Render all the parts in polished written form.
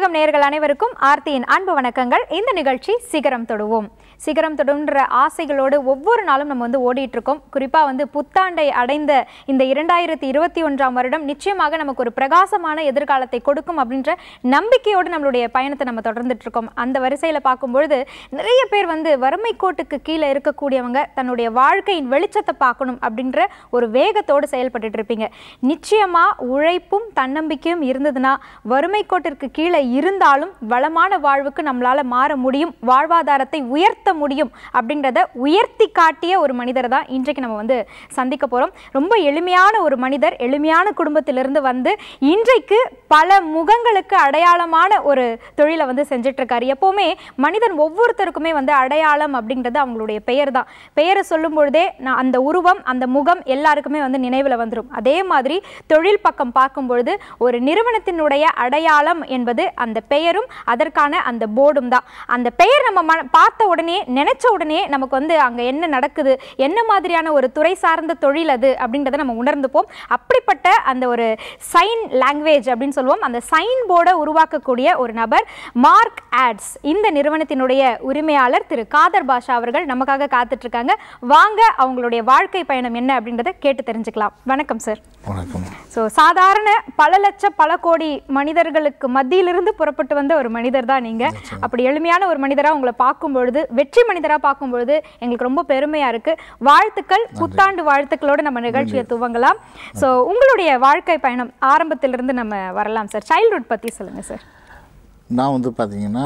புதுயுகம் நேயர்கள் அனைவருக்கும் ஆர்த்தியின் அன்பு வணக்கங்கள். இந்த நிகழ்ச்சி சிகரம் தொடுவோம். சிகரம் தொடுன்ற ஆசைகளோடு ஒவ்வொரு நாளும் நம்ம ஓடிட்டு இருக்கோம். குறிப்பா புத்தாண்டை அடைந்த இந்த 2021ஆம் வருடம் நிச்சயமாக நமக்கு ஒரு பிரகாசமான எதிர்காலத்தை கொடுக்கும் அப்படின்ற நம்பிக்கையோடு நம்மளுடைய பயணத்தை நம்ம தொடர்ந்துட்டு இருக்கோம். அந்த வரிசையில பார்க்கும்பொழுது நிறைய பேர் வறுமை கோட்டுக்கு கீழே இருக்கக்கூடியவங்க தன்னுடைய வாழ்க்கையின் வெளிச்சத்தை பார்க்கணும் அப்படின்ற ஒரு வேகத்தோடு செயல்பட்டு இருப்பீங்க. நிச்சயமா உழைப்பும் தன்னம்பிக்கையும் இருந்ததுன்னா வறுமை கோட்டிற்கு கீழே இருந்தாலும் வளமான வாழ்வுக்கு நம்மளால மாற முடியும், வாழ்வாதாரத்தை உயர்த்த முடியும் அப்படின்றத உயர்த்தி காட்டிய ஒரு மனிதர் தான் இன்றைக்கு நம்ம சந்திக்க போறோம். ரொம்ப எளிமையான ஒரு மனிதர், எளிமையான குடும்பத்திலிருந்து இன்றைக்கு பல முகங்களுக்கு அடையாளமான ஒரு தொழிலை செஞ்சுட்டு இருக்காரு. எப்பவுமே மனிதன் ஒவ்வொருத்தருக்குமே அடையாளம் அப்படின்றது அவங்களுடைய பெயர் தான். பெயரை சொல்லும் பொழுதே அந்த உருவம், அந்த முகம் எல்லாருக்குமே நினைவுல வந்துடும். அதே மாதிரி தொழில் பக்கம் பார்க்கும் பொழுது ஒரு நிறுவனத்தினுடைய அடையாளம் என்பது அந்த பெயரும் அதற்கான அந்த போர்டும் தான். அந்த பெயர் நம்ம பார்த்த உடனே, நினைச்ச உடனே நமக்கு அங்க என்ன நடக்குது, என்ன மாதிரியான ஒரு துறை சார்ந்த தொழில் அது அப்படின்றத நம்ம உணர்ந்துப்போம். அப்படிப்பட்ட அந்த ஒரு சைன் லாங்குவேஜ் அப்படின்னு சொல்லுவோம், அந்த சைன் போர்டை உருவாக்கக்கூடிய ஒரு நபர் மார்க் ஆட்ஸ். இந்த நிறுவனத்தினுடைய உரிமையாளர் திரு காதர் பாஷா அவர்கள் நமக்காக காத்துட்டு இருக்காங்க. வாங்க அவங்களுடைய வாழ்க்கை பயணம் என்ன அப்படின்றத கேட்டு தெரிஞ்சுக்கலாம். வணக்கம் சார். வணக்கம். சாதாரண பல லட்ச பல கோடி மனிதர்களுக்கு மத்தியிலிருந்து புறப்பட்டு வந்த ஒரு மனிதர் தான் நீங்க. அப்படி எளிமையான ஒரு மனிதரா உங்களை பார்க்கும் பொழுது, வெற்றி மனிதரா பார்க்கும் பொழுது எங்களுக்கு ரொம்ப பெருமையா இருக்கு. வாழ்த்துக்கள், புத்தாண்டு வாழ்த்துக்களோடு நம்ம நிகழ்ச்சியை துவங்கலாம். உங்களுடைய வாழ்க்கை பயணம் ஆரம்பத்திலிருந்து நம்ம வரலாம் சார். சைல்ட்ஹுட் பத்தி சொல்லுங்க சார். நான் பார்த்தீங்கன்னா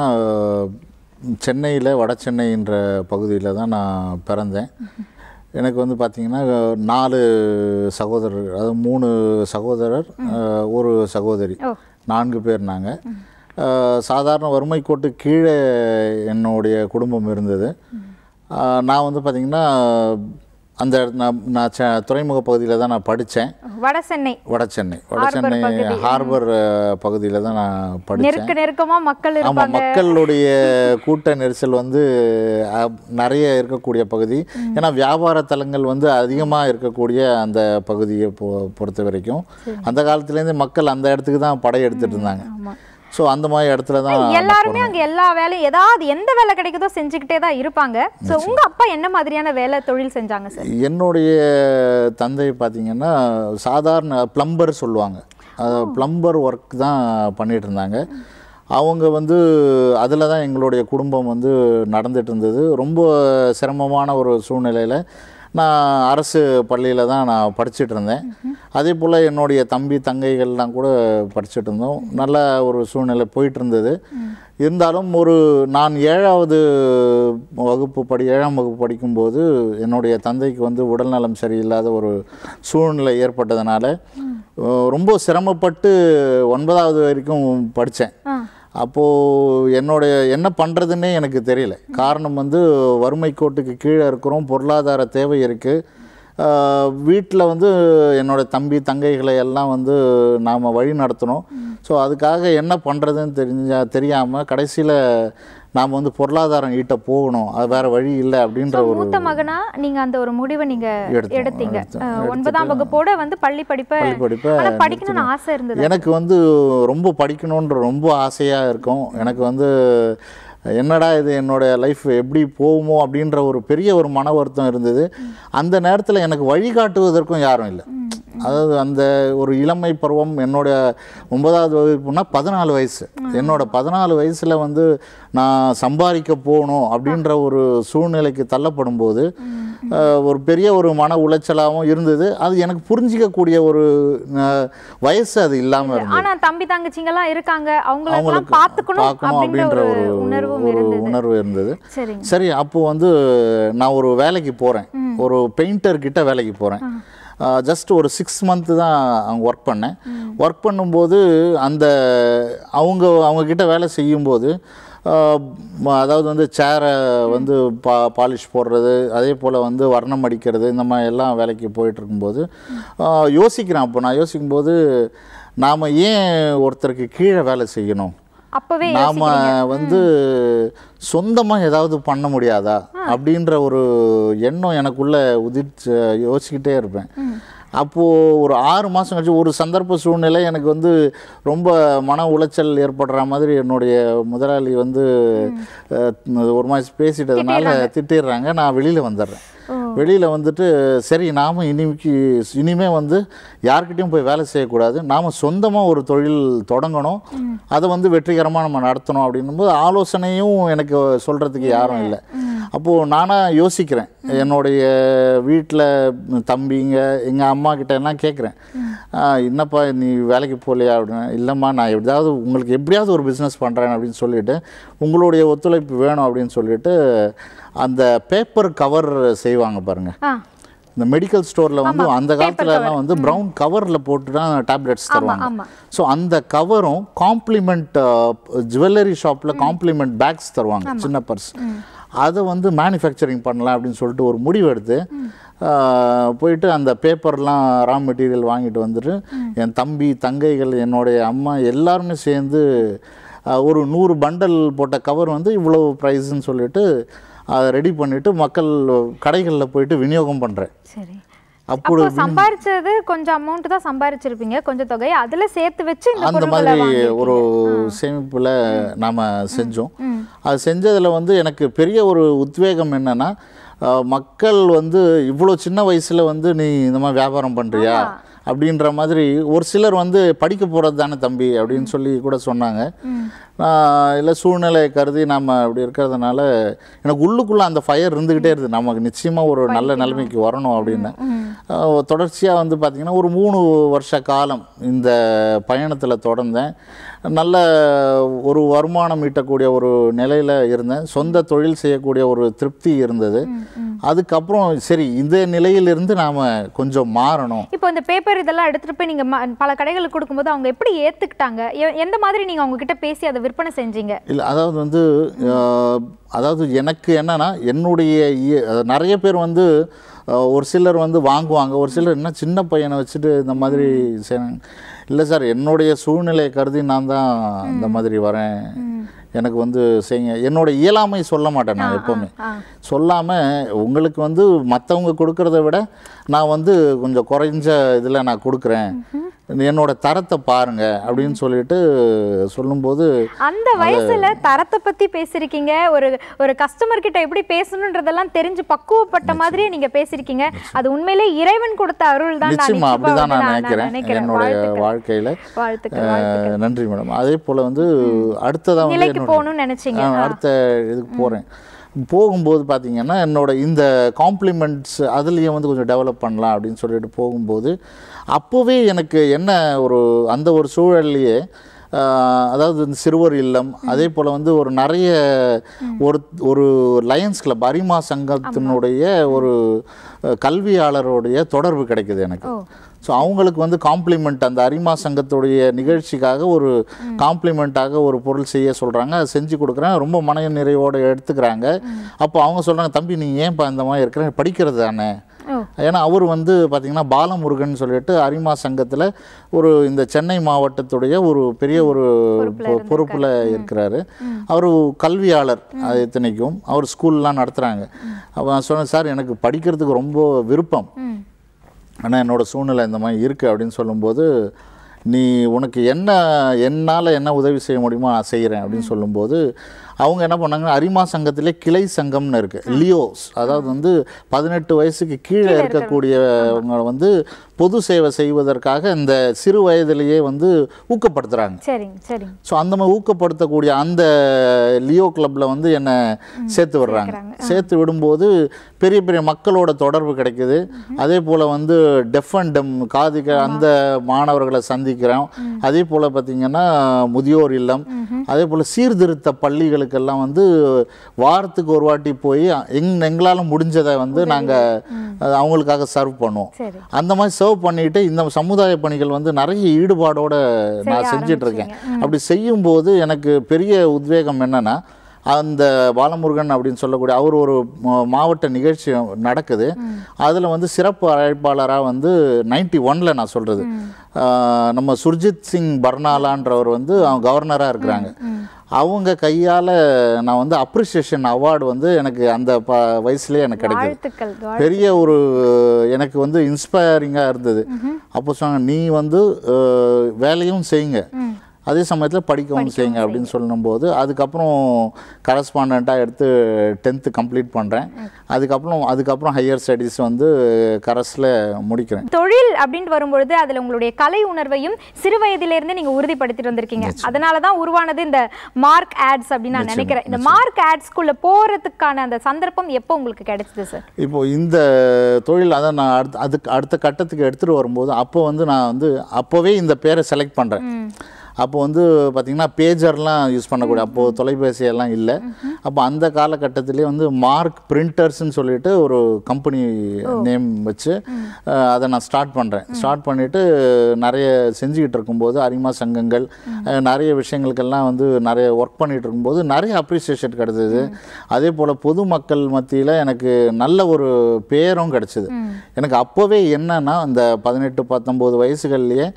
சென்னையில் வட சென்னைன்ற பகுதியில் தான் நான் பிறந்தேன். எனக்கு பார்த்தீங்கன்னா 4 சகோதரர், அதாவது 3 சகோதரர், ஒரு சகோதரி, 4 பேர் நாங்கள். சாதாரண வறுமை கோட்டு கீழே என்னுடைய குடும்பம் இருந்தது. நான் பார்த்திங்கன்னா அந்த நான் துறைமுக பகுதியில் தான் நான் படித்தேன். வட சென்னை ஹார்பர் பகுதியில் தான் நான் படித்தேன். நெருக்கமாக மக்கள், ஆமாம், மக்களுடைய கூட்ட நெரிசல் நிறைய இருக்கக்கூடிய பகுதி. ஏன்னா வியாபார தலங்கள் அதிகமாக இருக்கக்கூடிய அந்த பகுதியை பொறுத்த வரைக்கும் அந்த காலத்துலேருந்து மக்கள் அந்த இடத்துக்கு தான் படையெடுத்துட்டு இருந்தாங்க. ஸோ அந்த மாதிரி இடத்துல தான் எல்லாருமே அங்கே எல்லா வேலையும் ஏதாவது எந்த வேலை கிடைக்குதோ செஞ்சுக்கிட்டே தான் இருப்பாங்க. ஸோ உங்கள் அப்பா என்ன மாதிரியான வேலை தொழில் செஞ்சாங்க சார்? என்னுடைய தந்தை பார்த்தீங்கன்னா சாதாரண பிளம்பர் சொல்லுவாங்க, பிளம்பர் ஒர்க் தான் பண்ணிகிட்டு இருந்தாங்க. அவங்க அதில் தான் எங்களுடைய குடும்பம் நடந்துட்டு இருந்தது. ரொம்ப சிரமமான ஒரு சூழ்நிலையில் நான் அரசு பள்ளியில் தான் நான் படிச்சுட்டு இருந்தேன். அதே போல் என்னுடைய தம்பி தங்கைகள்லாம் கூட படிச்சுட்டு இருந்தோம். நல்ல ஒரு சூழ்நிலை போயிட்டு இருந்தது. இருந்தாலும் நான் 7ஆம் வகுப்பு படிக்கும்போது என்னுடைய தந்தைக்கு உடல்நலம் சரியில்லாத ஒரு சூழ்நிலை ஏற்பட்டதுனால ரொம்ப சிரமப்பட்டு 9ஆவது வரைக்கும் படித்தேன். அப்போது என்ன பண்ணுறதுன்னே எனக்கு தெரியல. காரணம் வறுமை கோட்டுக்கு கீழே இருக்கிறோம், பொருளாதார தேவை இருக்குது. வீட்டில் என்னோடய தம்பி தங்கைகளை எல்லாம் நாம் வழி நடத்தணும். ஸோ அதுக்காக என்ன பண்ணுறதுன்னு தெரியாமல் கடைசியில் நாம் பொருளாதாரம் ஈட்ட போகணும், அது வேறு வழி இல்லை அப்படின்ற ஒரு மூத்த மகனா நீங்கள் அந்த ஒரு முடிவை நீங்கள் எடுத்தீங்க. 9ஆம் வகுப்போட பள்ளி படிப்பை படிக்கணும்னு ஆசை இருந்தது. எனக்கு ரொம்ப படிக்கணுன்ற ரொம்ப ஆசையாக இருக்கும். எனக்கு என்னடா இது என்னோடய லைஃப் எப்படி போகுமோ அப்படின்ற ஒரு பெரிய ஒரு மன வருத்தம் இருந்தது. அந்த நேரத்தில் எனக்கு வழிகாட்டுவதற்கும் யாரும் இல்லை. அதாவது அந்த ஒரு இளமை பருவம், என்னோடய 9ஆவது வகுப்புனா 14 வயசு. என்னோடய 14 வயசில் நான் சம்பாதிக்க போகணும் அப்படின்ற ஒரு சூழ்நிலைக்கு தள்ளப்படும் போது ஒரு பெரிய ஒரு மன உளைச்சலாகவும் இருந்தது. அது எனக்கு புரிஞ்சிக்கக்கூடிய ஒரு வயசு அது இல்லாமல் இருந்தது. ஆனால் தம்பி தங்கச்சிங்கெல்லாம் இருக்காங்க, அவங்களுக்கு பார்க்கணும் அப்படின்ற ஒரு உணர்வு இருந்தது. சரி, அப்போது நான் ஒரு வேலைக்கு போகிறேன், ஒரு பெயிண்டர்கிட்ட வேலைக்கு போகிறேன். ஜஸ்ட் ஒரு 6 மந்த்து தான் அங்கே ஒர்க் பண்ணேன். ஒர்க் பண்ணும்போது அவங்கக்கிட்ட வேலை செய்யும்போது அதாவது சேரை பாலிஷ் போடுறது, அதே போல் வர்ணம் அடிக்கிறது, இந்த மாதிரி எல்லாம் வேலைக்கு போயிட்டுருக்கும்போது யோசிக்கிறேன். அப்போ நான் யோசிக்கும்போது நாம் ஏன் ஒருத்தருக்கு கீழே வேலை செய்யணும், நாம சொந்தமா ஏதாவது பண்ண முடியாதா அப்படின்ற ஒரு எண்ணம் எனக்குள்ள யோசிச்சுக்கிட்டே இருப்பேன். அப்போது ஒரு 6 மாதம் கழிச்சு ஒரு சந்தர்ப்ப சூழ்நிலை எனக்கு வந்து ரொம்ப மன உளைச்சல் ஏற்படுற மாதிரி என்னுடைய முதலாளி வந்து ஒரு மாதிரி பேசிட்டதுனால திட்டிடுறாங்க. நான் வெளியில் வந்துடுறேன். வெளியில் வந்துட்டு சரி நாம் இனிமே வந்து யார்கிட்டையும் போய் வேலை செய்யக்கூடாது, நாம் சொந்தமாக ஒரு தொழில் தொடங்கணும், அதை வந்து வெற்றிகரமாக நம்ம நடத்தணும் அப்படின்னும்போது ஆலோசனையும் எனக்கு சொல்கிறதுக்கு யாரும் இல்லை. அப்போது நானாக யோசிக்கிறேன். என்னுடைய வீட்டில் தம்பிங்க எங்கள் அம்மா கிட்ட எல்லாம் கேட்குறேன், என்னப்பா நீ வேலைக்கு போகலையா அப்படின்னு. இல்லைம்மா நான் உங்களுக்கு எப்படியாவது ஒரு பிஸ்னஸ் பண்ணுறேன் அப்படின்னு சொல்லிவிட்டு உங்களுடைய ஒத்துழைப்பு வேணும் அப்படின்னு சொல்லிட்டு அந்த பேப்பர் கவர் செய்வாங்க பாருங்க, இந்த மெடிக்கல் ஸ்டோரில் வந்து அந்த காலத்துலலாம் வந்து ப்ரௌன் கவரில் போட்டு தான் டேப்லெட்ஸ் தருவாங்க. ஸோ அந்த கவரும் காம்ப்ளிமெண்ட் ஜுவல்லரி ஷாப்பில் காம்ப்ளிமெண்ட் பேக்ஸ் தருவாங்க, சின்ன பர்ஸ். அதை வந்து மேனுஃபேக்சரிங் பண்ணலாம் அப்படின்னு சொல்லிட்டு ஒரு முடிவு எடுத்து போயிட்டு அந்த பேப்பர்லாம் ரா மெட்டீரியல் வாங்கிட்டு வந்துட்டு என் தம்பி தங்கைகள் என்னுடைய அம்மா எல்லாருமே சேர்ந்து ஒரு 100 பண்டல் போட்ட கவர் வந்து இவ்வளோ ப்ரைஸ்ன்னு சொல்லிட்டு அதை ரெடி பண்ணிவிட்டு மக்கள் கடைகளில் போயிட்டு விநியோகம் பண்ணுறேன். சரி, அப்போ சம்பாரிச்சது கொஞ்சம் அமௌண்ட் தான் சம்பாரிச்சிருப்பீங்க, கொஞ்சம் தொகை அதில் சேர்த்து வச்சு அந்த மாதிரி ஒரு சேமிப்பில் நாம் செஞ்சோம். அது செஞ்சதில் வந்து எனக்கு பெரிய ஒரு உத்வேகம் என்னென்னா, மக்கள் வந்து இவ்வளோ சின்ன வயசில் வந்து நீ இந்த மாதிரி வியாபாரம் பண்ணுறியா அப்படின்ற மாதிரி ஒரு சிலர் வந்து படிக்க போகிறது தானே தம்பி அப்படின்னு சொல்லி கூட சொன்னாங்க. இல்லை சூழ்நிலை கருதி நம்ம அப்படி இருக்கிறதுனால எனக்கு உள்ளுக்குள்ளே அந்த ஃபயர் இருந்துக்கிட்டே இருக்குது, நமக்கு நிச்சயமாக ஒரு நல்ல நிலைமைக்கு வரணும் அப்படின்னு. தொடர்ச்சியாக வந்து பார்த்திங்கன்னா ஒரு 3 வருஷ காலம் இந்த பயணத்தில் தொடர்ந்தேன். நல்ல ஒரு வருமானம் ஈட்டக்கூடிய ஒரு நிலையில் இருந்தேன், சொந்த தொழில் செய்யக்கூடிய ஒரு திருப்தி இருந்தது. அதுக்கப்புறம் சரி இந்த நிலையிலிருந்து நாம் கொஞ்சம் மாறணும். இப்போ இந்த பேப்பர் இதெல்லாம் எடுத்துகிட்டு போய் நீங்கள் பல கடைகளுக்கு கொடுக்கும்போது அவங்க எப்படி ஏற்றுக்கிட்டாங்க, எந்த மாதிரி நீங்கள் அவங்கக்கிட்ட பேசி அதை விற்பனை செஞ்சீங்க? இல்லை அதாவது எனக்கு என்னன்னா என்னுடைய நிறைய பேர் வந்து ஒரு சிலர் வந்து வாங்குவாங்க, ஒரு சிலர் என்ன சின்ன பையனை வச்சுட்டு இந்த மாதிரி செய்கிறாங்க. இல்லை சார் என்னுடைய சூழ்நிலையை கருதி நான் தான் இந்த மாதிரி வரேன், எனக்கு வந்து செய்யுங்க. என்னோட இயலாமை சொல்ல மாட்டேன் நான் எப்போவுமே. சொல்லாமல் உங்களுக்கு வந்து மற்றவங்க கொடுக்கறத விட நான் வந்து கொஞ்சம் குறைஞ்ச இதில் நான் கொடுக்குறேன், என்னோட தரத்தை பாருங்க அப்படின்னு சொல்லிட்டு சொல்லும்போது அந்த வயசுல தரத்தை பத்தி பேசிருக்கீங்க. ஒரு கஸ்டமர் கிட்ட எப்படி பேசணும்ன்றதெல்லாம் தெரிஞ்சு பக்குவப்பட்ட மாதிரியே நீங்க பேசிருக்கீங்க. அது உண்மையிலே இறைவன் கொடுத்த அருள் தான். நிச்சயமா அப்படிதான் நான் நினைக்கிறேன் என்னுடைய வாழ்க்கையில. நன்றி மேடம். அதே போல வந்து அடுத்ததான் நிலைக்கு போகணும்னு நினைச்சீங்க. அடுத்த இதுக்கு போறேன். போகும்போது பார்த்தீங்கன்னா என்னோட இந்த காம்ப்ளிமெண்ட்ஸ் அதுலேயும் வந்து கொஞ்சம் டெவலப் பண்ணலாம் அப்படின்னு சொல்லிட்டு போகும்போது அப்போவே எனக்கு என்ன அந்த ஒரு சூழல்லையே அதாவது இந்த சிறுவர் இல்லம், அதே போல் வந்து ஒரு நிறைய ஒரு லயன்ஸ் கிளப் அரிமா சங்கத்தினுடைய ஒரு கல்வியாளருடைய தொடர்பு கிடைக்குது எனக்கு. ஸோ அவங்களுக்கு வந்து காம்ப்ளிமெண்ட் அந்த அரிமா சங்கத்துடைய நிகழ்ச்சிக்காக ஒரு காம்ப்ளிமெண்ட்டாக ஒரு பொருள் செய்ய சொல்கிறாங்க, அதை செஞ்சு கொடுக்குறேன், ரொம்ப மன நிறைவோடு எடுத்துக்கிறாங்க. அப்போ அவங்க சொல்கிறாங்க, தம்பி நீ ஏன்ப்பா இந்த மாதிரி இருக்கிற, படிக்கிறது தானே. ஏன்னா அவர் வந்து பார்த்திங்கன்னா பாலமுருகன் சொல்லிட்டு அரிமா சங்கத்தில் இந்த சென்னை மாவட்டத்துடைய ஒரு பெரிய ஒரு பொறுப்பில் இருக்கிறாரு. அவர் கல்வியாளர், அது இத்தனைக்கும் அவர் ஸ்கூல்லாம் நடத்துகிறாங்க. அப்போ நான் சொன்னேன், சார் எனக்கு படிக்கிறதுக்கு ரொம்ப விருப்பம், ஆனால் என்னோடய சூழ்நிலை இந்த மாதிரி இருக்குது அப்படின்னு சொல்லும்போது, நீ உனக்கு என்னால் என்ன உதவி செய்ய முடியுமோ நான் செய்கிறேன் அப்படின்னு சொல்லும்போது அவங்க என்ன பண்ணாங்கன்னா அரிமா சங்கத்திலே கிளை சங்கம்னு இருக்குது, லியோஸ். அதாவது வந்து 18 வயசுக்கு கீழே இருக்கக்கூடியவங்க வந்து பொது சேவை செய்வதற்காக இந்த சிறு வயதிலேயே வந்து ஊக்கப்படுத்துகிறாங்க. ஸோ அந்த மாதிரி ஊக்கப்படுத்தக்கூடிய அந்த லியோ கிளப்பில் வந்து என்னை சேர்த்து விடுறாங்க. சேர்த்து விடும்போது பெரிய பெரிய மக்களோட தொடர்பு கிடைக்குது. அதே போல் வந்து டெஃப் அண்ட் டெம் காதுக அந்த மாணவர்களை சந்திக்கிறோம். அதே போல் பார்த்திங்கன்னா முதியோர் இல்லம், அதே போல் சீர்திருத்த பள்ளிகளுக்கெல்லாம் வந்து வாரத்துக்கு ஒரு வாட்டி போய் எங்களால் முடிஞ்சதை வந்து நாங்கள் அவங்களுக்காக சர்வ் பண்ணுவோம். அந்த மாதிரி சர்வ் பண்ணிட்டு இந்த சமுதாய பணிகள் வந்து நிறைய ஈடுபாடோடு நான் செஞ்சிட்ருக்கேன். அப்படி செய்யும்போது எனக்கு பெரிய உத்வேகம் என்னென்னா, அந்த பாலமுருகன் அப்படின்னு சொல்லக்கூடிய அவர் ஒரு மாவட்ட நிகழ்ச்சி நடக்குது. அதில் வந்து சிறப்பு அழைப்பாளராக வந்து 91ல் நான் சொல்கிறது நம்ம சுர்ஜித் சிங் பர்னாலான்றவர் வந்து அவங்க கவர்னராக இருக்கிறாங்க. அவங்க கையால் நான் வந்து அப்ரிசியேஷன் அவார்டு வந்து எனக்கு அந்த வயசுலேயே எனக்கு கிடைக்குது. பெரிய ஒரு எனக்கு வந்து இன்ஸ்பைரிங்காக இருந்தது. அப்போ சொன்னாங்க, நீ வந்து வேலையும் செய்யுங்க, அதே சமயத்தில் படிக்கவும் செய்யுங்க அப்படின்னு சொல்லும்போது அதுக்கப்புறம் கரஸ்பாண்டண்ட்டாக எடுத்து 10th கம்ப்ளீட் பண்ணுறேன். அதுக்கப்புறம் ஹையர் ஸ்டடீஸ் வந்து கரஸில் முடிக்கிறேன். தொழில் அப்படின்ட்டு வரும்பொழுது அதில் உங்களுடைய கலை உணர்வையும் சிறு வயதிலேருந்து நீங்கள் உறுதிப்படுத்திட்டு வந்திருக்கீங்க. அதனால தான் உருவானது இந்த மார்க் ஆட்ஸ் அப்படின்னு நான் நினைக்கிறேன். இந்த மார்க் ஆட்ஸ்குள்ளே போகிறதுக்கான அந்த சந்தர்ப்பம் எப்போ உங்களுக்கு கிடைச்சிது சார்? இப்போது இந்த தொழில் அதை நான் அடுத்த கட்டத்துக்கு எடுத்துகிட்டு வரும்போது அப்போ வந்து நான் வந்து அப்போவே இந்த பேரை செலக்ட் பண்ணுறேன். அப்போ வந்து பார்த்திங்கன்னா பேஜர்லாம் யூஸ் பண்ணக்கூடிய, அப்போது தொலைபேசியெல்லாம் இல்லை. அப்போ அந்த காலகட்டத்திலே வந்து மார்க் பிரிண்டர்ஸ்ன்னு சொல்லிட்டு ஒரு கம்பெனி நேம் வச்சு அதை நான் ஸ்டார்ட் பண்ணிவிட்டு நிறைய செஞ்சுக்கிட்டு இருக்கும்போது அரிமா சங்கங்கள் நிறைய விஷயங்களுக்கெல்லாம் வந்து நிறைய ஒர்க் பண்ணிகிட்டு இருக்கும்போது நிறைய அப்ரிசியேஷன் கிடச்சிது. அதே போல் பொதுமக்கள் மத்தியில் எனக்கு நல்ல ஒரு பேரும் கிடச்சிது. எனக்கு அப்போவே என்னன்னா அந்த 18-19 வயசுகள்லேயே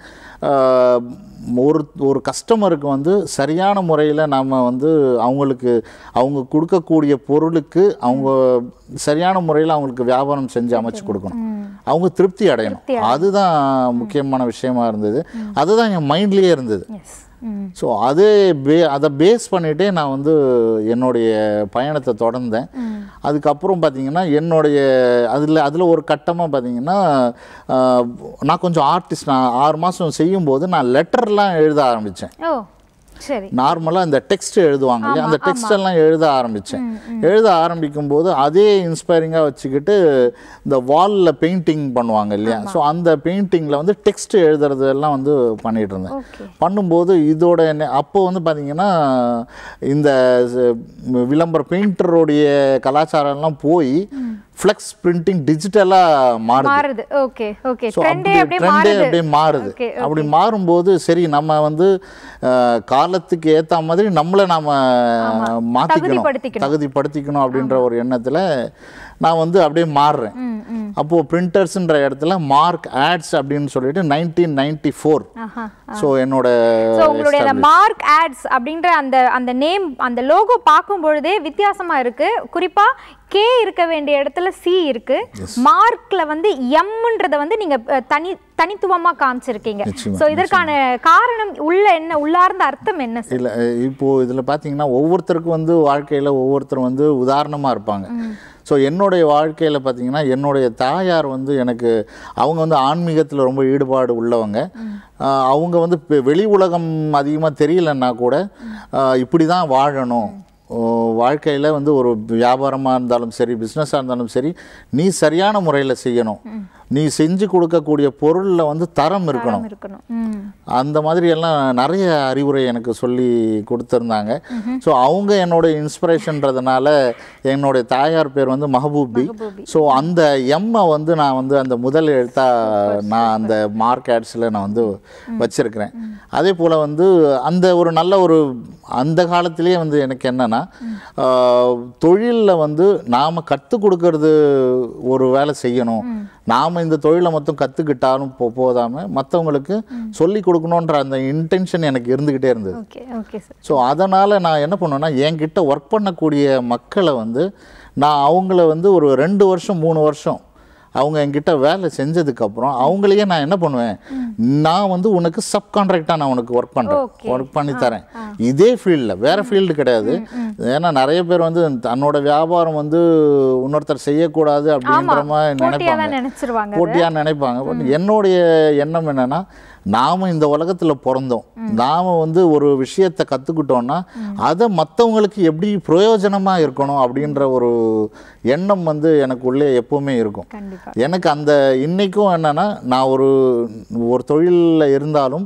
ஒரு கஸ்டமருக்கு வந்து சரியான முறையில் நாம் வந்து அவங்க கொடுக்கக்கூடிய பொருளுக்கு அவங்க சரியான முறையில் அவங்களுக்கு வியாபாரம் செஞ்சு அமைச்சு கொடுக்கணும், அவங்க திருப்தி அடையணும். அதுதான் முக்கியமான விஷயமா இருந்தது. அதுதான் என் மைண்ட்லேயே இருந்தது. ஸோ அதை பேஸ் பண்ணிகிட்டே நான் வந்து என்னுடைய பயணத்தை தொடர்ந்தேன். அதுக்கப்புறம் பார்த்திங்கன்னா என்னுடைய அதில் ஒரு கட்டமாக பார்த்திங்கன்னா நான் கொஞ்சம் ஆர்டிஸ்ட். நான் 6 மாதம் செய்யும்போது நான் லெட்டர்லாம் எழுத ஆரம்பித்தேன். நார்மலாக இந்த டெக்ஸ்ட் எழுதுவாங்க இல்லையா, அந்த டெக்ஸ்ட் எல்லாம் எழுத ஆரம்பிக்கும் போது அதே இன்ஸ்பைரிங்காக வச்சுக்கிட்டு இந்த வாலில் பெயிண்டிங் பண்ணுவாங்க இல்லையா, ஸோ அந்த பெயிண்டிங்கில் வந்து டெக்ஸ்ட் எழுதுறதெல்லாம் வந்து பண்ணிகிட்டு இருந்தேன். பண்ணும்போது இதோட அப்போ வந்து பார்த்திங்கன்னா இந்த விளம்பர பெயிண்டருடைய கலாச்சாரம்லாம் போய் ஃப்ளெக்ஸ் பிரிண்டிங் டிஜிட்டலாக மாறுது. அப்படியே மாறுது. அப்படி மாறும்போது சரி நம்ம வந்து காலத்துக்கு ஏற்ற மாதிரி நம்மளை நாம் தகுதிப்படுத்திக்கணும் அப்படின்ற ஒரு எண்ணத்தில் நான் வந்து அப்படியே மாறுறேன். அப்போது பிரிண்டர்ஸ்ன்ற இடத்துல மார்க் ஆட்ஸ் அப்படின்னு சொல்லிட்டு 1994 ஸோ உங்களுடைய மார்க் ஆட்ஸ் அப்படின்ற அந்த நேம், அந்த லோகோ பார்க்கும் பொழுதே வித்தியாசமாக இருக்குது. குறிப்பாக கே இருக்க வேண்டிய இடத்துல சி இருக்கு, மார்க்ல வந்து எம்ன்றத வந்து நீங்க தனித்துவமா காமிச்சிருக்கீங்க. சோ இதற்கான காரணம் உள்ளார்ந்த அர்த்தம் என்ன? இல்ல இப்போ இதுல பாத்தீங்கன்னா ஒவ்வொருத்தருக்கும் வந்து வாழ்க்கையில ஒவ்வொருத்தர் வந்து உதாரணமா இருப்பாங்க. ஸோ என்னுடைய வாழ்க்கையில் பார்த்திங்கன்னா என்னுடைய தாயார் வந்து அவங்க வந்து ஆன்மீகத்தில் ரொம்ப ஈடுபாடு உள்ளவங்க. அவங்க வந்து வெளி உலகம் அதிகமாக தெரியலன்னா கூட இப்படி தான் வாழணும், வாழ்க்கையில் வந்து ஒரு வியாபாரமாக இருந்தாலும் சரி பிஸ்னஸாக இருந்தாலும் சரி நீ சரியான முறையில் செய்யணும், நீ செஞ்சு கொடுக்கக்கூடிய பொருளில் வந்து தரம் இருக்கணும், அந்த மாதிரி எல்லாம் நிறைய அறிவுரை எனக்கு சொல்லி கொடுத்துருந்தாங்க. ஸோ அவங்க என்னோட இன்ஸ்பிரேஷன்றதுனால என்னுடைய தாயார் பேர் வந்து மஹபூபி. ஸோ அந்த எம்மை வந்து நான் வந்து அந்த முதல் எழுத்தாக நான் அந்த மார்க் ஆட்ஸில் நான் வந்து வச்சுருக்கிறேன். அதே போல் வந்து அந்த ஒரு நல்ல ஒரு அந்த காலத்திலே வந்து எனக்கு என்னென்னா தொழிலில் வந்து நாம் கற்றுக் கொடுக்கறது ஒரு வேலை செய்யணும், நாம் இந்த தொழிலை மொத்தம் கற்றுக்கிட்டாலும் போதாமல் மற்றவங்களுக்கு சொல்லி கொடுக்கணுன்ற அந்த இன்டென்ஷன் எனக்கு இருந்துக்கிட்டே இருந்தது. ஸோ அதனால் நான் என்ன பண்ணுவேன்னா என்கிட்ட ஒர்க் பண்ணக்கூடிய மக்களை வந்து நான் அவங்கள வந்து ஒரு 2 வருஷம் 3 வருஷம் அவங்க என்கிட்ட வேலை செஞ்சதுக்கப்புறம் அவங்களையே நான் என்ன பண்ணுவேன், நான் வந்து உனக்கு சப்கான்ட்ராக்டாக நான் உனக்கு ஒர்க் பண்ணி தரேன், இதே ஃபீல்டில் வேறு ஃபீல்டு கிடையாது. ஏன்னா நிறைய பேர் வந்து தன்னோட வியாபாரம் வந்து இன்னொருத்தர் செய்யக்கூடாது அப்படின்ற மாதிரி போட்டியாக நினைப்பாங்க. பட் என்னுடைய எண்ணம் என்னென்னா நாம் இந்த உலகத்தில் பிறந்தோம், நாம் வந்து ஒரு விஷயத்தை கற்றுக்கிட்டோன்னா அதை மற்றவங்களுக்கு எப்படி பிரயோஜனமாக இருக்கணும் அப்படின்ற ஒரு எண்ணம் வந்து எனக்குள்ளே எப்போவுமே இருக்கும். எனக்கு அந்த இன்றைக்கும் என்னென்னா நான் ஒரு தொழிலில் இருந்தாலும்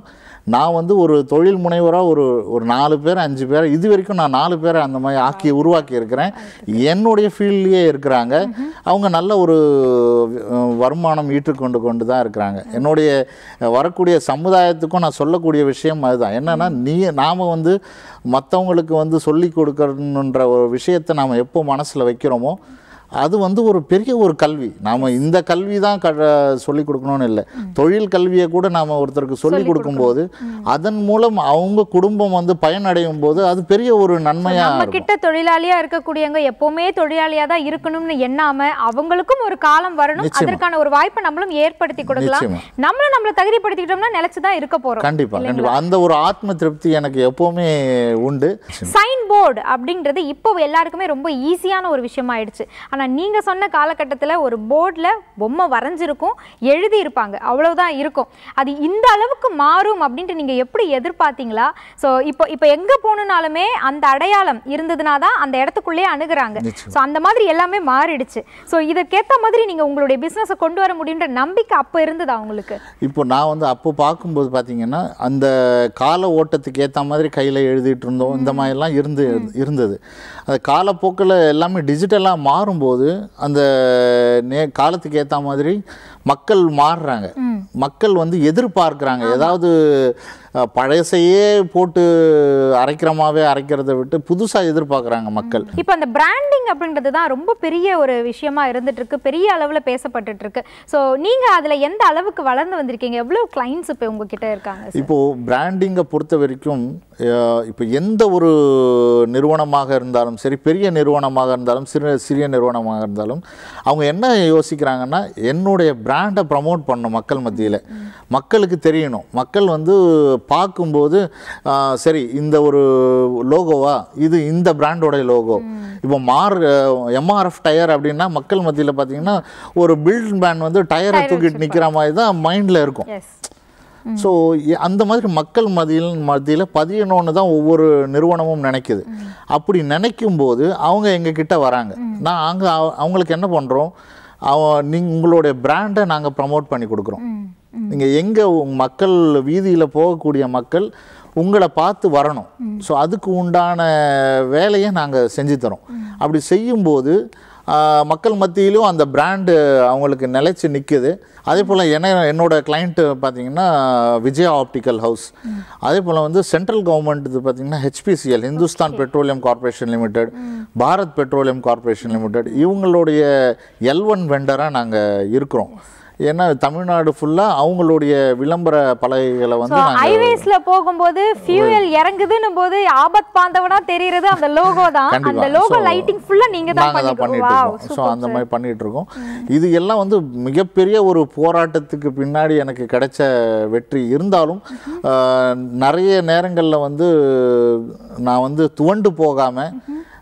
நான் வந்து ஒரு தொழில் முனைவராக ஒரு 4 பேர் 5 பேர் இது வரைக்கும் நான் 4 பேரை அந்த மாதிரி உருவாக்கி இருக்கிறேன். என்னுடைய ஃபீல்ட்லேயே இருக்கிறாங்க. அவங்க நல்ல ஒரு வருமானம் ஈட்டுக்கொண்டு தான் இருக்கிறாங்க. என்னுடைய வரக்கூடிய சமுதாயத்துக்கும் நான் சொல்லக்கூடிய விஷயம் அதுதான். என்னன்னா நாம் வந்து மற்றவங்களுக்கு வந்து சொல்லி கொடுக்கணுன்ற ஒரு விஷயத்தை நாம் எப்போ மனசில் வைக்கிறோமோ அது வந்து ஒரு பெரிய ஒரு கல்வி. நாம் இந்த கல்வி தான் சொல்லிக் கொடுக்கணும்னு இல்லை, தொழில் கல்வியை கூட நாம் ஒருத்தருக்கு சொல்லிக் கொடுக்கும்போது அதன் மூலம் அவங்க குடும்பம் வந்து பயனடையும் போது அது பெரிய ஒரு நன்மையாக நம்ம கிட்ட தொழிலாளியாக இருக்கக்கூடியவங்க எப்போவுமே தொழிலாளியாக தான் இருக்கணும்னு எண்ணாம அவங்களுக்கும் ஒரு காலம் வரணும், அதற்கான ஒரு வாய்ப்பை நம்மளும் ஏற்படுத்தி கொடுக்கலாம். நம்மளை தகுதிப்படுத்திக்கிட்டோம்னா நிலைச்சு தான் இருக்க போறோம். கண்டிப்பாக அந்த ஒரு ஆத்ம திருப்தி எனக்கு எப்போவுமே உண்டு. சைன் போர்டு அப்படின்றது இப்போ எல்லாருக்குமே ரொம்ப ஈஸியான ஒரு விஷயம் ஆயிடுச்சு. ஆனால் நீங்கள் சொன்ன காலகட்டத்தில் ஒரு போர்டில் பொம்மை வரைஞ்சிருக்கும், எழுதியிருப்பாங்க, அவ்வளோதான் இருக்கும். அது இந்த அளவுக்கு மாறும் அப்படின்ட்டு நீங்கள் எப்படி எதிர்பார்த்தீங்களா? ஸோ இப்போ எங்கே போகணுன்னாலுமே அந்த அடையாளம் இருந்ததுனா தான் அந்த இடத்துக்குள்ளேயே அணுகுறாங்க. ஸோ அந்த மாதிரி எல்லாமே மாறிடுச்சு. ஸோ இதற்கேற்ற மாதிரி நீங்கள் உங்களுடைய பிஸ்னஸை கொண்டு வர முடியுன்ற நம்பிக்கை அப்போ இருந்ததா உங்களுக்கு? இப்போ நான் வந்து அப்போ பார்க்கும்போது பார்த்தீங்கன்னா அந்த கால ஓட்டத்துக்கு ஏற்ற மாதிரி கையில் எழுதிட்டு இருந்தோம், இந்த மாதிரிலாம் இருந்தது. அந்த காலப்போக்கில் எல்லாமே டிஜிட்டலாக மாறும்போது அந்த காலத்துக்கு ஏற்ற மாதிரி மக்கள் மாறுறாங்க. மக்கள் வந்து எதிர்பார்க்குறாங்க. ஏதாவது பழசையே போட்டு அரைக்கிறத விட்டு புதுசாக எதிர்பார்க்குறாங்க மக்கள். இப்போ அந்த பிராண்டிங் அப்படின்றது தான் ரொம்ப பெரிய ஒரு விஷயமா இருந்துட்டு இருக்கு, பெரிய அளவில் பேசப்பட்டு இருக்கு. ஸோ நீங்கள் அதில் எந்த அளவுக்கு வளர்ந்து வந்திருக்கீங்க? எவ்வளோ கிளைண்ட்ஸ் இப்போ உங்ககிட்ட இருக்காங்க? இப்போது பிராண்டிங்கை பொறுத்த வரைக்கும் இப்போ எந்த ஒரு நிறுவனமாக இருந்தாலும் சரி, பெரிய நிறுவனமாக இருந்தாலும் சிறிய நிறுவனமாக இருந்தாலும் அவங்க என்ன யோசிக்கிறாங்கன்னா என்னுடைய பிராண்டை ப்ரமோட் பண்ணணும், மக்கள் மத்தியில் மக்களுக்கு தெரியணும். மக்கள் வந்து பார்க்கும்போது சரி இந்த ஒரு லோகோவா, இது இந்த பிராண்டோடைய லோகோ. இப்போ எம்ஆர்எஃப் டயர் அப்படின்னா மக்கள் மத்தியில் பார்த்தீங்கன்னா ஒரு பில்ட் மேன் வந்து டயரை தூக்கிட்டு நிற்கிற மாதிரி தான் மைண்டில் இருக்கும். ஸோ அந்த மாதிரி மக்கள் மத்தியில் பதியணும்னு தான் ஒவ்வொரு நிறுவனமும் நினைக்குது. அப்படி நினைக்கும் போது அவங்க எங்ககிட்ட வராங்க. அவங்களுக்கு என்ன பண்ணுறோம், உங்களுடைய பிராண்டை நாங்கள் ப்ரமோட் பண்ணி கொடுக்குறோம். நீங்கள் எங்கே மக்கள் வீதியில் போகக்கூடிய மக்கள் உங்களை பார்த்து வரணும். ஸோ அதுக்கு உண்டான வேலையை நாங்கள் செஞ்சுத்தரோம். அப்படி செய்யும்போது மக்கள் மத்தியிலும் அந்த பிராண்டு அவங்களுக்கு நிலைச்சி நிற்குது. அதே போல் என்னோட கிளைண்ட்டு பார்த்திங்கன்னா விஜயா ஆப்டிக்கல் ஹவுஸ், அதே போல் வந்து சென்ட்ரல் கவர்மெண்ட் இது பார்த்திங்கன்னா HPCL, Hindustan petroleum corporation limited, Bharat petroleum corporation limited, இவங்களுடைய L1 வெண்டராக நாங்கள் இருக்கிறோம். ஏன்னா தமிழ்நாடு ஃபுல்லாக அவங்களுடைய விளம்பர பலகைகளை வந்து ஹைவேஸ்ல போகும்போது ஃபியூயல் இறங்குதுன்னும் போது ஆபத் பாந்தவனா தெரியுறது அந்த லோகோ தான். அந்த லோகோ லைட்டிங் ஃபுல்லா நீங்க தான் பண்ணிட்டு இருக்கோம். ஸோ அந்த மாதிரி பண்ணிட்டு இருக்கோம். இது எல்லாம் வந்து மிகப்பெரிய ஒரு போராட்டத்துக்கு பின்னாடி எனக்கு கிடைச்ச வெற்றி. இருந்தாலும் நிறைய நேரங்களில் வந்து நான் வந்து துவண்டு போகாமல்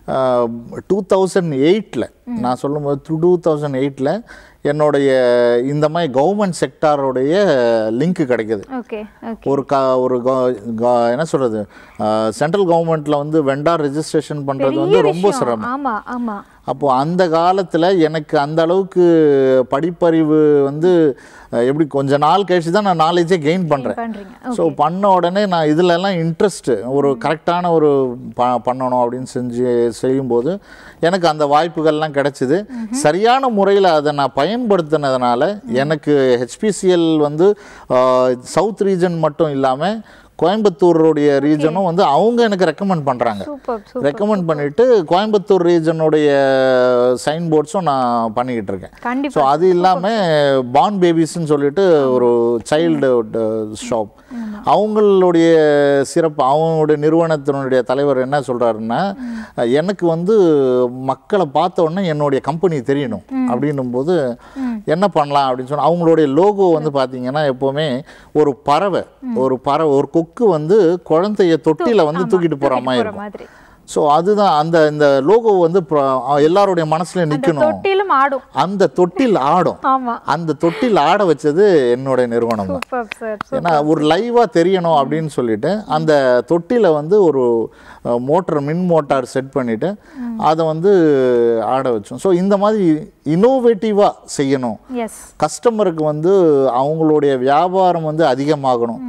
2008 நான் சொல்லும்போது 2008 என்னுடைய இந்த மாதிரி கவர்மெண்ட் செக்டாரோடைய லிங்க் கிடைக்குது. ஒரு என்ன சொல்கிறது, சென்ட்ரல் கவர்மெண்ட்டில் வந்து வெண்டார் ரெஜிஸ்ட்ரேஷன் பண்ணுறது வந்து ரொம்ப சிரமம். அப்போது அந்த காலத்தில் எனக்கு அந்த அளவுக்கு படிப்பறிவு வந்து எப்படி கொஞ்ச நாள் கழிச்சு தான் நான் நாலேஜே கெயின் பண்ணுறேன். ஸோ பண்ண உடனே நான் இதிலெல்லாம் இன்ட்ரெஸ்ட்டு ஒரு கரெக்டான ஒரு பண்ணணும் அப்படின்னு செய்யும்போது எனக்கு அந்த வாய்ப்புகள்லாம் கிடைச்சிது. சரியான முறையில் அதை நான் பயன்படுத்தினதுனால எனக்கு HPCL வந்து சவுத் ரீஜன் மட்டும் இல்லாமல் கோயம்புத்தூருடைய ரீஜனும் வந்து அவங்க எனக்கு ரெக்கமெண்ட் பண்ணுறாங்க. ரெக்கமெண்ட் பண்ணிவிட்டு கோயம்புத்தூர் ரீஜனுடைய சைன் போர்ட்ஸும் நான் பண்ணிக்கிட்டு இருக்கேன். ஸோ அது இல்லாமல் பார்ன் பேபிஸ்ன்னு சொல்லிட்டு ஒரு சைல்டு ஷாப், அவங்களுடைய சிறப்பு, அவங்களுடைய நிறுவனத்தினுடைய தலைவர் என்ன சொல்கிறாருன்னா, எனக்கு வந்து மக்களை பார்த்த உடனே என்னுடைய கம்பெனி தெரியணும் அப்படின்னும் போது என்ன பண்ணலாம் அப்படின்னு சொன்னால் அவங்களுடைய லோகோ வந்து பார்த்தீங்கன்னா எப்போவுமே ஒரு பறவை ஒரு கொக்கு வந்து குழந்தைய தொட்டியில் வந்து தூக்கிட்டு போகிற மாதிரி இருக்கும். ஸோ அதுதான் இந்த லோகோ வந்து எல்லாருடைய மனசுல நிற்கணும். அந்த தொட்டில் ஆடும். அந்த தொட்டில் ஆட வச்சது என்னுடைய நிறுவனம் தான். ஏன்னா ஒரு லைவா தெரியணும் அப்படின்னு சொல்லிட்டு அந்த தொட்டில வந்து ஒரு மின் மோட்டார் செட் பண்ணிட்டு அதை வந்து ஆட வச்சோம். ஸோ இந்த மாதிரி இனோவேட்டிவா செய்யணும். கஸ்டமருக்கு வந்து அவங்களுடைய வியாபாரம் வந்து அதிகமாகணும்.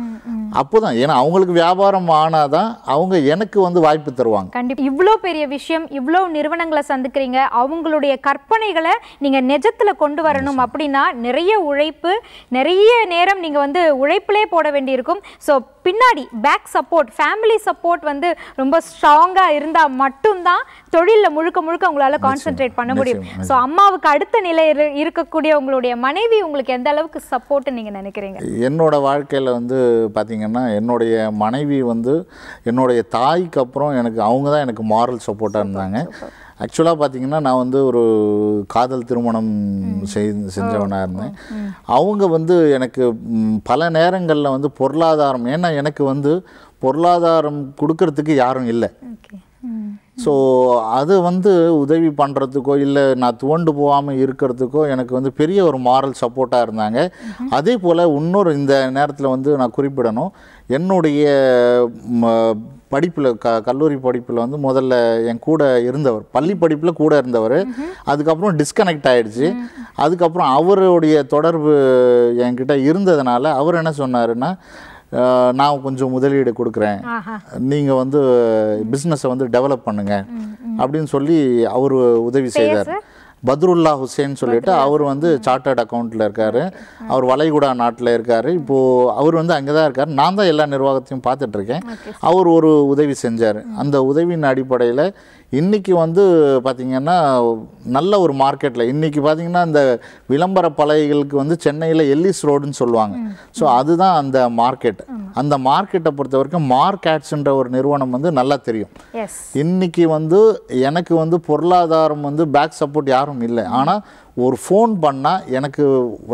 அப்போதான் ஏன்னா அவங்களுக்கு வியாபாரம் ஆனாதான் அவங்க எனக்கு வந்து வாய்ப்பு தருவாங்க. கண்டிப்பா இவ்வளோ பெரிய விஷயம், இவ்வளோ நிறுவனங்களை சந்திக்கிறீங்க, அவங்களுடைய கற்பனைகளை நீங்க நிஜத்துல கொண்டு வரணும் அப்படின்னா நிறைய உழைப்பு, நிறைய நேரம் நீங்க வந்து உழைப்பிலே போட வேண்டியிருக்கும். ஸோ பின்னாடி பேக் சப்போர்ட், ஃபேமிலி சப்போர்ட் வந்து ரொம்ப ஸ்ட்ராங்கா இருந்தா மட்டும்தான் தொழில முழுக்க முழுக்க உங்களால கான்சென்ட்ரேட் பண்ண முடியும். ஸோ அம்மாவுக்கு அடுத்த நிலை இருக்கக்கூடிய உங்களுடைய மனைவி உங்களுக்கு எந்த அளவுக்கு சப்போர்ட் நீங்க நினைக்கிறீங்க? என்னோட வாழ்க்கையில வந்து பாத்தீங்கன்னா என்னுடைய மனைவி வந்து என்னுடைய தாய்க்கு அப்புறம் அவங்க தான் எனக்கு மாரல் சப்போர்ட்டா இருந்தாங்க. ஆக்சுவலாக பார்த்தீங்கன்னா நான் வந்து ஒரு காதல் திருமணம் செஞ்சவனாக இருந்தேன். அவங்க வந்து எனக்கு பல நேரங்களில் வந்து பொருளாதாரம், ஏன்னா எனக்கு வந்து பொருளாதாரம் கொடுக்கறதுக்கு யாரும் இல்லை. ஸோ அது வந்து உதவி பண்ணுறதுக்கோ இல்லை நான் துவண்டு போகாமல் இருக்கிறதுக்கோ எனக்கு வந்து பெரிய ஒரு மாரல் சப்போர்ட்டாக இருந்தாங்க. அதே போல் இன்னொரு இந்த நேரத்தில் வந்து நான் குறிப்பிடணும், என்னுடைய படிப்பில் கல்லூரி படிப்பில் வந்து முதல்ல என் கூட இருந்தவர், பள்ளி படிப்பில் கூட இருந்தவர், அதுக்கப்புறம் டிஸ்கனெக்ட் ஆகிடுச்சு. அதுக்கப்புறம் அவருடைய தொடர்பு என்கிட்ட இருந்ததுனால அவர் என்ன சொன்னாருன்னா, நான் கொஞ்சம் முதலீடு கொடுக்குறேன், நீங்கள் வந்து பிஸ்னஸை வந்து டெவலப் பண்ணுங்க அப்படின்னு சொல்லி அவர் உதவி செய்தார். பத்ருல்லா ஹுசேன் சொல்லிட்டு அவர் வந்து சார்ட்டர்ட் அக்கௌண்ட்டில் இருக்கார். அவர் வளைகுடா நாட்டில் இருக்கார். இப்போது அவர் வந்து அங்கே தான் இருக்கார். நான் தான் எல்லா நிர்வாகத்தையும் பார்த்துட்ருக்கேன். அவர் ஒரு உதவி செஞ்சார். அந்த உதவியின் அடிப்படையில் இன்றைக்கி வந்து பார்த்திங்கன்னா நல்ல ஒரு மார்க்கெட்டில் இன்றைக்கி பார்த்திங்கன்னா இந்த விளம்பர பலகைகளுக்கு வந்து சென்னையில் எல்லிஸ் ரோடுன்னு சொல்லுவாங்க. ஸோ அதுதான் அந்த மார்க்கெட். அந்த மார்க்கெட்டை பொறுத்த வரைக்கும் மார்க் ஆட்ஸ்ன்ற ஒரு நிறுவனம் வந்து நல்லா தெரியும். இன்றைக்கி வந்து எனக்கு வந்து பொருளாதாரம் வந்து பேக் சப்போர்ட் யாரும் இல்லை. ஆனால் ஒரு ஃபோன் பண்ணால் எனக்கு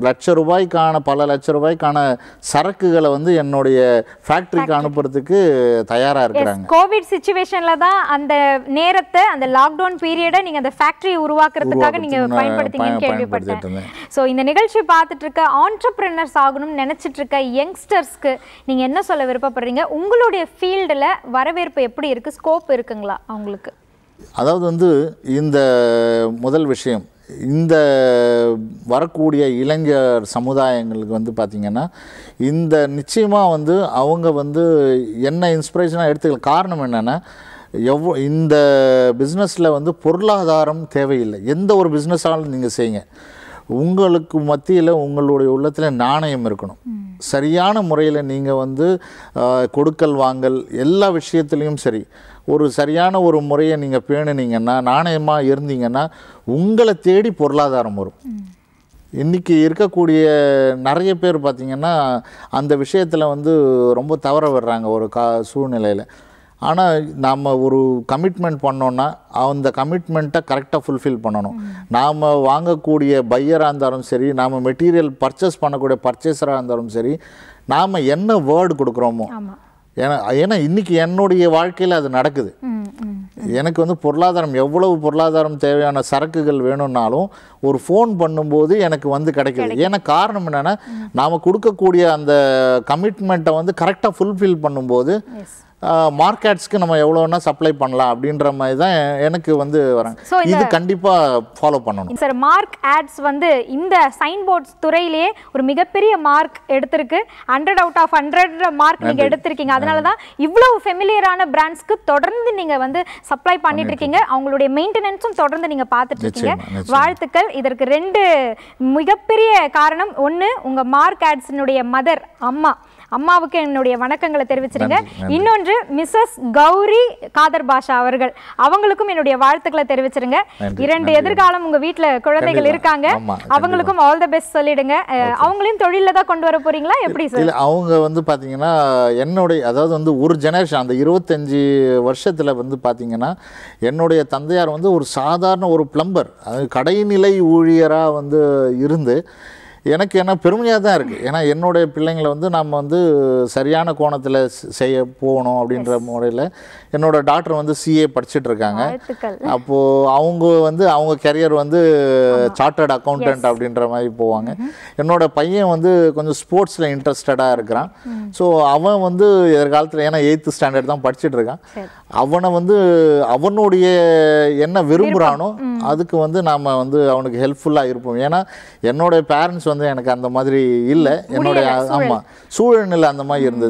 பல லட்ச ரூபாய்க்கான சரக்குகளை வந்து என்னுடைய ஃபேக்ட்ரிக்கு அனுப்புறதுக்கு தயாராக இருக்கிறாங்க. கோவிட் சிச்சுவேஷனில் தான் அந்த நேரத்தை, அந்த லாக்டவுன் பீரியடை நீங்கள் அந்த ஃபேக்ட்ரியை உருவாக்குறதுக்காக நீங்கள் பயன்படுத்திங்கன்னு கேள்விப்பட்டேன். ஸோ இந்த நிகழ்ச்சி பார்த்துட்டு இருக்க ஆண்டர்பிரினர்ஸ் ஆகணும்னு நினச்சிட்டு இருக்க யங்ஸ்டர்ஸ்க்கு நீங்கள் என்ன சொல்ல விருப்பப்படுறீங்க? உங்களுடைய ஃபீல்டில் வரவேற்பு எப்படி இருக்குது? ஸ்கோப் இருக்குங்களா அவங்களுக்கு? அதாவது வந்து இந்த முதல் விஷயம், இந்த வரக்கூடிய இளைஞர் சமுதாயங்களுக்கு வந்து பார்த்திங்கன்னா இந்த நிச்சயமாக வந்து அவங்க வந்து என்ன இன்ஸ்பிரேஷனாக எடுத்துக்கலாம். காரணம் என்னென்னா இந்த பிஸ்னஸில் வந்து பொருளாதாரம் தேவையில்லை. எந்த ஒரு பிஸ்னஸாலும் நீங்கள் செய்யுங்க, உங்களுக்கு மத்தியில் உங்களுடைய உள்ளத்தில் நாணயம் இருக்கணும். சரியான முறையில் நீங்கள் வந்து கொடுக்கல் வாங்கல் எல்லா விஷயத்துலேயும் சரி ஒரு சரியான ஒரு முறையை நீங்கள் பேணுனீங்கன்னா, நாணயமாக இருந்தீங்கன்னா உங்களை தேடி பொருளாதாரம் வரும். இன்றைக்கி இருக்கக்கூடிய நிறைய பேர் பார்த்திங்கன்னா அந்த விஷயத்தில் வந்து ரொம்ப தவற விடுறாங்க ஒரு சூழ்நிலையில். ஆனால் நாம் ஒரு கமிட்மெண்ட் பண்ணோன்னா அந்த கமிட்மெண்ட்டை கரெக்டாக ஃபுல்ஃபில் பண்ணணும். நாம் வாங்கக்கூடிய பையராக இருந்தாலும் சரி, நாம் மெட்டீரியல் பர்ச்சேஸ் பண்ணக்கூடிய பர்ச்சேஸராக இருந்தாலும் சரி, நாம் என்ன வேர்டு கொடுக்குறோமோ, ஏன்னா இன்றைக்கி என்னுடைய வாழ்க்கையில் அது நடக்குது. எனக்கு வந்து பொருளாதாரம் எவ்வளவு பொருளாதாரம் தேவையான சரக்குகள் வேணும்னாலும் ஒரு ஃபோன் பண்ணும்போது எனக்கு வந்து கிடைக்குது. ஏன்னா காரணம் என்னென்னா நாம் கொடுக்கக்கூடிய அந்த கமிட்மெண்ட்டை வந்து கரெக்டாக ஃபுல்ஃபில் பண்ணும்போது மார்க்கெட்ஸ்க்கு நம்ம எவ்வளோன்னா சப்ளை பண்ணலாம் அப்படின்ற மாதிரி தான் எனக்கு வந்து வராங்க. இது கண்டிப்பாக ஃபாலோ பண்ணணும் சார். மார்க் ஆட்ஸ் வந்து இந்த சைன் போர்ட்ஸ் துறையிலேயே ஒரு மிகப்பெரிய மார்க் எடுத்திருக்கு. 100 out of 100 மார்க் நீங்கள் எடுத்திருக்கீங்க. அதனால தான் இவ்வளவு ஃபெமிலியரான பிராண்ட்ஸ்க்கு தொடர்ந்து நீங்கள் வந்து சப்ளை பண்ணிட்டு இருக்கீங்க. அவங்களுடைய மெயின்டெனன்ஸும் தொடர்ந்து நீங்கள் பார்த்துட்டு இருக்கீங்க. வாழ்த்துக்கள். இதற்கு 2 மிகப்பெரிய காரணம். ஒன்று, உங்கள் மார்க் ஆட்ஸினுடைய மதர் அம்மாவுக்கு என்னுடைய வணக்கங்களை தெரிவிச்சிருங்க. இன்னொன்று, மிஸ்ஸஸ் கௌரி காதர் பாஷா அவர்கள், அவங்களுக்கும் என்னுடைய வாழ்த்துக்களை தெரிவிச்சிருங்க. 2 எதிர்காலம் உங்க வீட்டுல குழந்தைகள் இருக்காங்க, அவங்களுக்கும் ஆல் தி பெஸ்ட் சொல்லிடுங்க. அவங்களையும் தொழில தான் கொண்டு வர போறீங்களா எப்படி சார்? அவங்க வந்து பாத்தீங்கன்னா என்னுடைய அதாவது வந்து ஒரு ஜெனரேஷன், அந்த 25 வருஷத்துல வந்து பாத்தீங்கன்னா என்னுடைய தந்தையார் வந்து ஒரு சாதாரண ஒரு பிளம்பர், கடைநிலை ஊழியரா வந்து இருந்து எனக்கு என்ன பெருமையாக தான் இருக்குது. ஏன்னா என்னுடைய பிள்ளைங்களை வந்து நம்ம வந்து சரியான கோணத்தில் செய்ய போகணும் அப்படின்ற முறையில் என்னோடய டாக்டர் வந்து சிஏ படிச்சுட்டு இருக்காங்க. அப்போது அவங்க கெரியர் வந்து சார்ட்டர்ட் அக்கௌண்டன்ட் அப்படின்ற மாதிரி போவாங்க. என்னோடய பையன் வந்து கொஞ்சம் ஸ்போர்ட்ஸில் இன்ட்ரெஸ்டடாக இருக்கிறான். ஸோ அவன் வந்து எதிர்காலத்தில், ஏன்னா 8th ஸ்டாண்டர்ட் தான் படிச்சுட்டு இருக்கான், அவனை வந்து அவனுடைய என்ன விரும்புகிறானோ அதுக்கு வந்து நாம் வந்து அவனுக்கு ஹெல்ப்ஃபுல்லாக இருப்போம். ஏன்னா என்னோடய பேரண்ட்ஸ் வந்து எனக்கு அந்த மாதிரி இல்லை, என்னுடைய சூழ்நிலை அந்த மாதிரி இருந்தது.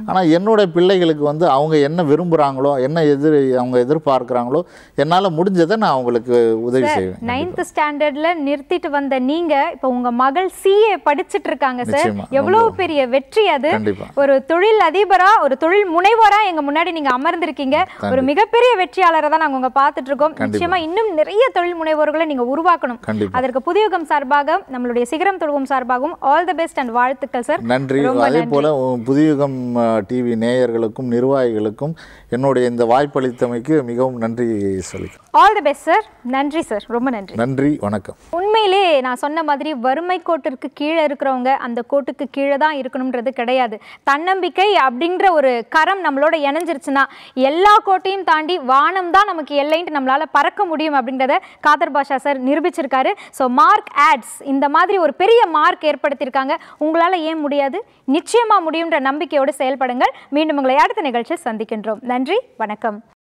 ஆனால் என்னுடைய பிள்ளைகளுக்கு வந்து அவங்க என்ன விரும்புகிறாங்களோ என்ன அவங்க எதிர்பார்க்குறாங்களோ என்னால் முடிஞ்சதை நான் அவங்களுக்கு உதவி செய்வேன். 9th ஸ்டாண்டர்ட்ல நிறுத்திட்டு வந்த நீங்க இப்போ உங்க மகள் CA படிச்சிட்டு இருக்காங்க சார். எவ்வளவு பெரிய வெற்றி அது. ஒரு தொழில் அதிபரா ஒரு தொழில் முனைவோரா எங்க முன்னாடி நீங்க அமர்ந்திருக்கீங்க. ஒரு மிகப்பெரிய வெற்றியாளரை தான் நாங்க உங்க பார்த்துட்டு இருக்கோம். நிச்சயமா இன்னும் நிறைய தொழில் முனைவோர்களை நீங்க உருவாக்கணும். அதற்கு புதுயுகம் சார்பாக நம்மளுடைய சிகரம் தொடுவோம் சார்பாகவும் ஆல் தி பெஸ்ட் அண்ட் வாழ்த்துக்கள் சார். நன்றி. அதே போல புதுயுகம் டிவி நேயர்களுக்கும் நிர்வாகிகளுக்கும் என்னுடைய இந்த வாய்ப்பளித்தமைக்கு மிகவும் நன்றி சொல்லி ஆல் தி பெஸ்ட் சார். நன்றி சார், ரொம்ப நன்றி. நன்றி, வணக்கம். உண்மையிலே நான் சொன்ன மாதிரி வறுமை கோட்டிற்கு கீழே இருக்கிறவங்க அந்த கோட்டுக்கு கீழே தான் இருக்கணும்ன்றது கிடையாது. தன்னம்பிக்கை அப்படின்ற ஒரு கரம் நம்மளோட இணைஞ்சிருச்சுன்னா எல்லா கோட்டையும் தாண்டி வானம் தான் நமக்கு எல்லைன்ட்டு நம்மளால பறக்க முடியும் அப்படின்றத காதர் பாஷா சார் நிரூபிச்சிருக்காரு. ஸோ மார்க் ஆட்ஸ் இந்த மாதிரி ஒரு பெரிய மார்க் ஏற்படுத்தியிருக்காங்க. உங்களால் ஏன் முடியாது? நிச்சயமா முடியுன்ற நம்பிக்கையோடு செயல்படுங்கள். மீண்டும் உங்களை அடுத்த நிகழ்ச்சியில் சந்திக்கின்றோம். நன்றி, வணக்கம்.